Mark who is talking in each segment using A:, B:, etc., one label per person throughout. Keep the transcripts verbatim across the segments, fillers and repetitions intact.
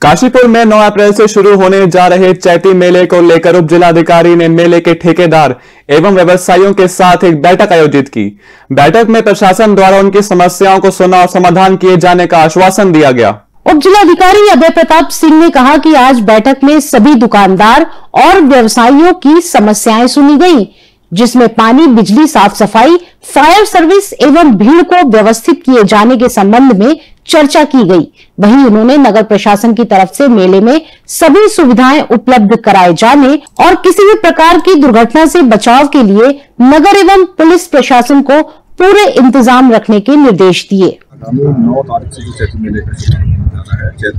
A: काशीपुर में नौ अप्रैल से शुरू होने जा रहे चैती मेले को लेकर उप जिलाधिकारी ने मेले के ठेकेदार एवं व्यवसायियों के साथ एक बैठक आयोजित की। बैठक में प्रशासन द्वारा उनकी समस्याओं को सुना और समाधान किए जाने का आश्वासन दिया गया।
B: उप जिलाधिकारी अभय प्रताप सिंह ने कहा कि आज बैठक में सभी दुकानदार और व्यवसायियों की समस्याएं सुनी गई, जिसमें पानी, बिजली, साफ सफाई, फायर सर्विस एवं भीड़ को व्यवस्थित किए जाने के संबंध में चर्चा की गई। वहीं उन्होंने नगर प्रशासन की तरफ से मेले में सभी सुविधाएं उपलब्ध कराए जाने और किसी भी प्रकार की दुर्घटना से बचाव के लिए नगर एवं पुलिस प्रशासन को पूरे इंतजाम रखने के निर्देश दिए।
C: नौ तारीख से जो चैती मेले का शुभारंभ हो रहा है, चैत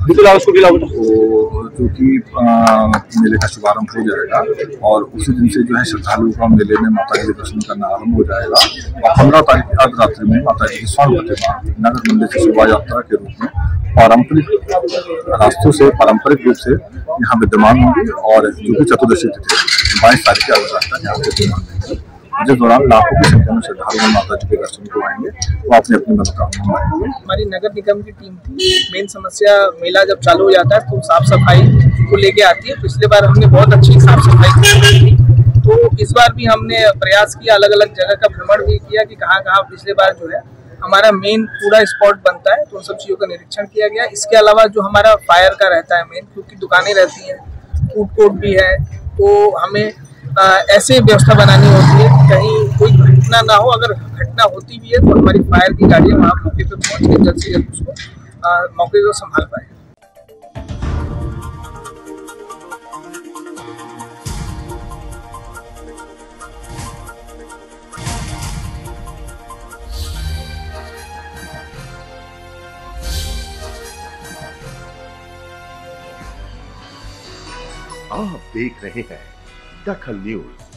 C: जो कि मेले का शुभारंभ हो जाएगा और उसी दिन से जो है श्रद्धालुओं का मेले में माता जी के दर्शन करना आरंभ हो जाएगा। और पंद्रह तारीख की अर्धरात्रि में माता जी की स्वर्ण प्रतिमा नगर मंदिर से शोभा यात्रा के रूप में पारंपरिक रास्तों से पारंपरिक रूप से यहाँ विद्यमान होंगी और जो कि चतुर्दशी तिथि बाईस तारीख की अर्धरात्रि यहाँ विद्यमान रहेगी, जिस दौरान लाखों की संख्या में श्रद्धालु माता जी के दर्शन को आएंगे, वो अपनी अपनी मनोकामना मांगेंगे।
D: हमारी नगर निगम की टीम थी। मेन समस्या मेला जब चालू हो जाता है तो साफ सफाई को लेके आती है। पिछले बार हमने बहुत अच्छी साफ सफाई की, तो इस बार भी हमने प्रयास किया, अलग अलग जगह का भ्रमण भी किया कि कहाँ कहाँ पिछले बार जो है हमारा मेन पूरा स्पॉट बनता है, तो उन सब चीजों का निरीक्षण किया गया। इसके अलावा जो हमारा फायर का रहता है मेन, क्योंकि दुकानें रहती हैं, फूड कोर्ट भी है, तो हमें आ, ऐसे व्यवस्था बनानी होती है कि कहीं कोई घटना ना हो। अगर घटना होती भी है तो हमारी फायर की गाड़ियां वहां मौके पे पहुंच के जल्द से जल्द उसको आ, मौके को संभाल पाए।
E: आप देख रहे हैं दखल न्यूज।